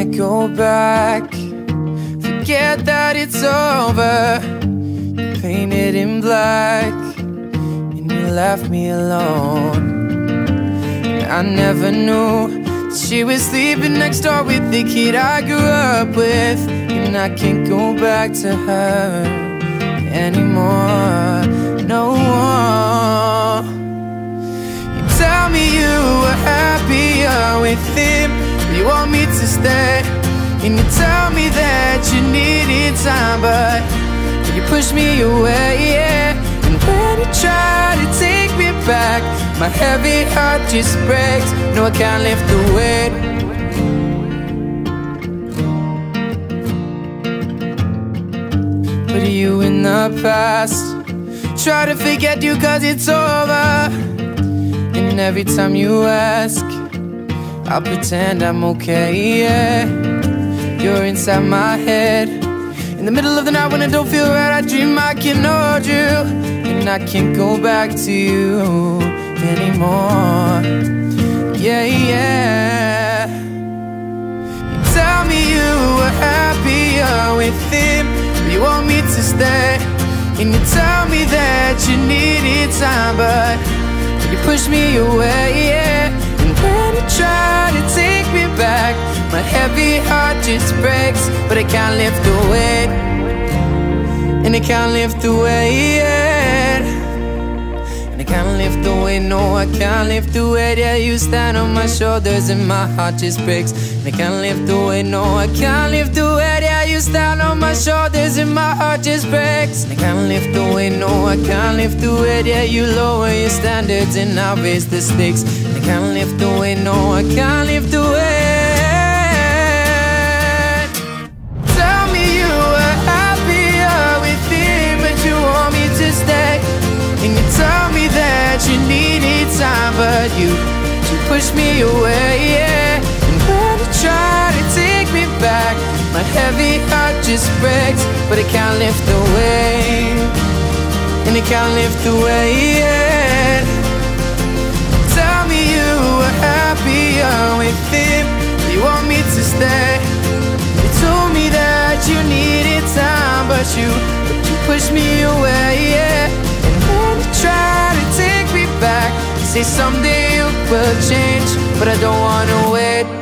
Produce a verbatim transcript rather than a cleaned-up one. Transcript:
can't go back. Forget that it's over. You painted in black and you left me alone. I never knew that she was sleeping next door with the kid I grew up with. And I can't go back to her anymore, no more. You tell me you were happier with him, you want me to stay. And you tell me that you needed time, but you push me away, yeah. And when you try to take me back, my heavy heart just breaks. No, I can't lift the weight. Put you in the past, try to forget you cause it's over. And every time you ask, I'll pretend I'm okay, yeah. You're inside my head. In the middle of the night when I don't feel right, I dream I can hold you. And I can't go back to you anymore, yeah, yeah. You tell me you were happier with him, you want me to stay. And you tell me that you needed time, but you push me away, yeah. And when you try to take me back, my heavy heart just breaks. But I can't lift the weight, and I can't lift the weight, and I can't lift the weight, no, I can't lift the weight. Yeah, you stand on my shoulders and my heart just breaks. And I can't lift the weight, no, I can't lift the weight. Yeah, you stand on my shoulders and my heart just breaks. And I can't lift the weight, no, I can't lift the weight. Yeah, you lower your standards and I raise the stakes. And I can't lift the weight, no, I can't lift the weight. And you tell me that you needed time, but you, you push me away, yeah. And when you try to take me back, my heavy heart just breaks. But I can't lift the weight, and I can't lift the weight, yeah. Tell me you were happier with him, you want me to stay. You told me that you needed time, but you, but you pushed me away, yeah. Try to take me back, say someday you will change, but I don't wanna wait.